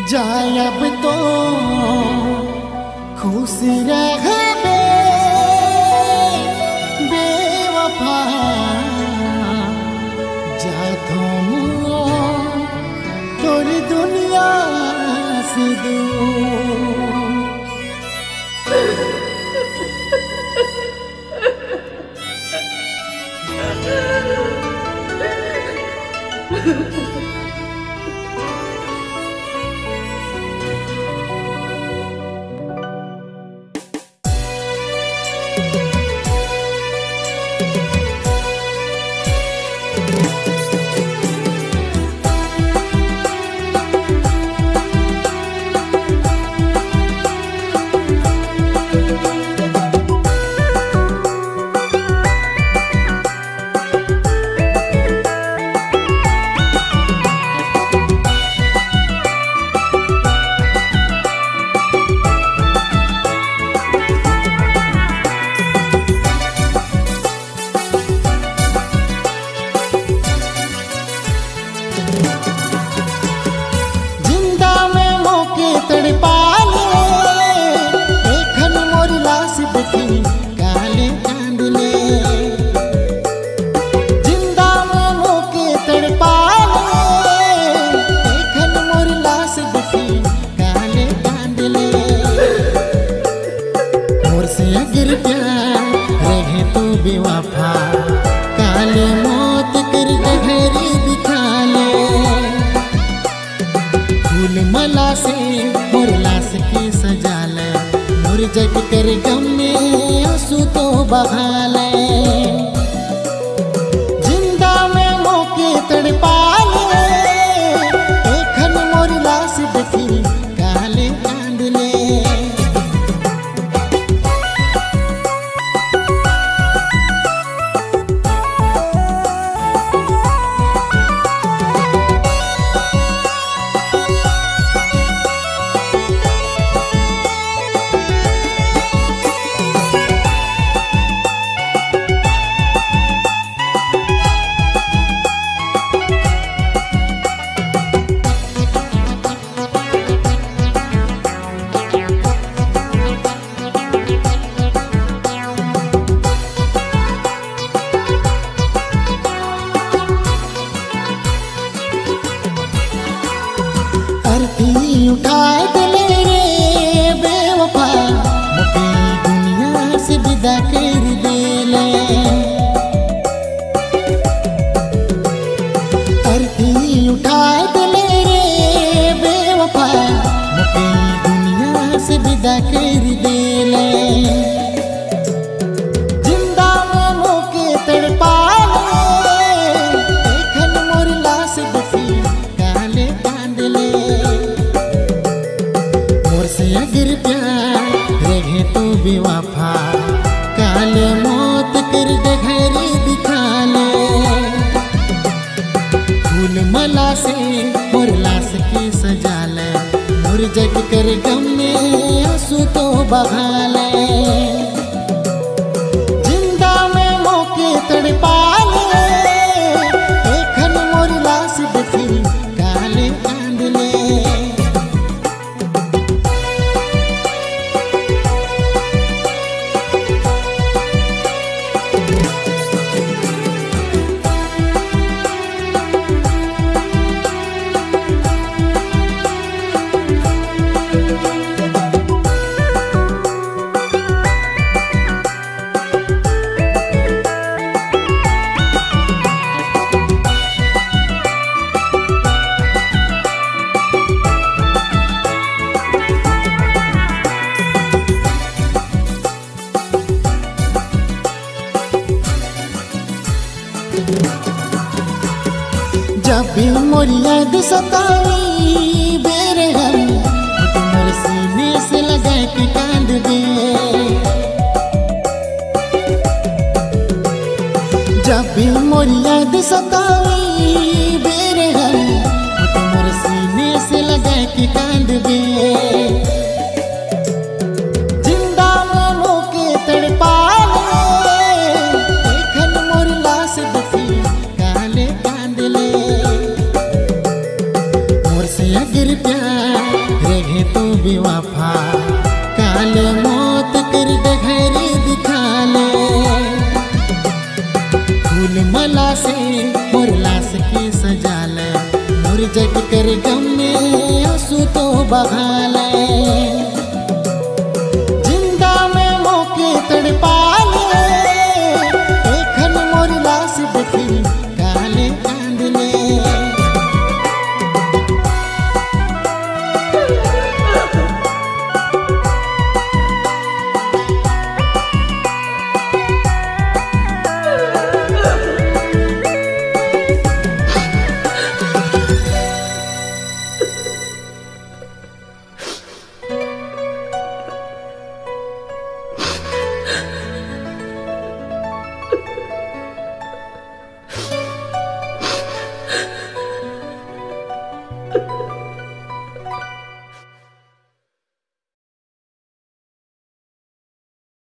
जाए अब तो खुश रह बेवफा जा तोरी दुनिया से दूर। बेवफा काले मौत कर गहरी दिखा ले, फूल मला से मोर लाश की सजा ले, मोर जग कर गम में आंसू तो बहा ले। जिंदा में मौके तड़पा ले, देखन मोर लाश देखी काले कांद ले। अर्थी उठाए दिले रे बेवफा, मुझे दुनिया से विदा कर दे ले। अर्थी उठाए दिले रे बेवफा, मुझे दुनिया से विदा कर दे ले। जिंदा में मौके तड़पा ले, देखन मोर लाश देखी काले कांद ले। अगर प्यार रहे तो बेवफा, काले मौत कर गहरी दिखा ले, फूल मला से मोर लाश की सजा ले, मोर जग कर गम में आंसू तो बहा ले। जिंदा में मौके तड़पा ले, देखन मोर लाश देखी काले कांद ले। जब भी मोर याद सताई बेरहम, तो मोर सीने से लगा के कांद दे। जब भी मोर याद सताई बेरहम, तो मोर सीने से लगा के कांद दे। जिंदा में मौके तड़पा ले, देखन मोर लाश देखी काले कांद ले। अगर प्यार तू बेवफा, काल मौत कर दे घर दिखा ले। फूल मला से मोर लाश के सजा ले, मोर जग कर गम में आंसू तो बहा ले।